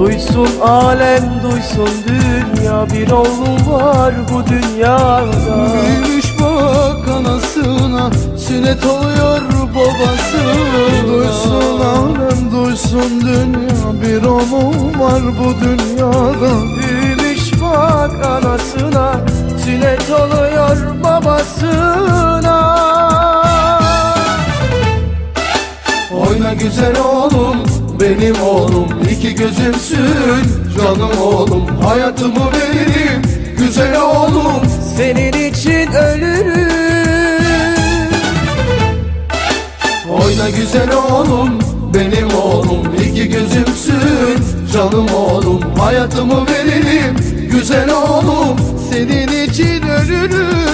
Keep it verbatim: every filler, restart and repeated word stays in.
Duysun alem, duysun dünya, bir oğlum var bu dünyada. Büyümüş bak anasına, sünnet oluyor babasına. Duysun alem, duysun dünya, bir oğlum var bu dünyada. Büyümüş bak anasına, sünnet oluyor babasına. Oyna güzel oğlum, benim oğlum, iki gözümsün canım oğlum. Hayatımı veririm güzel oğlum, senin için ölürüm. Oyna güzel oğlum, benim oğlum, iki gözümsün canım oğlum. Hayatımı veririm güzel oğlum, Senin için ölürüm.